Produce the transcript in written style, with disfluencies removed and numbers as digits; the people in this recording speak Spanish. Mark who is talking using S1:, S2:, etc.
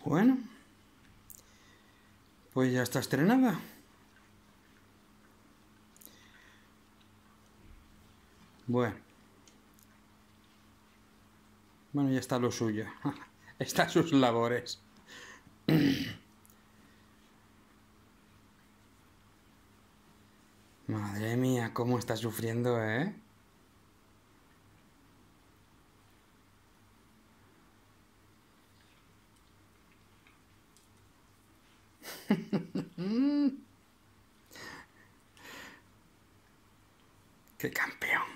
S1: Bueno, pues ya está estrenada. Bueno, ya está lo suyo. Está sus labores. Madre mía, cómo está sufriendo, ¿eh? ¡Qué campeón!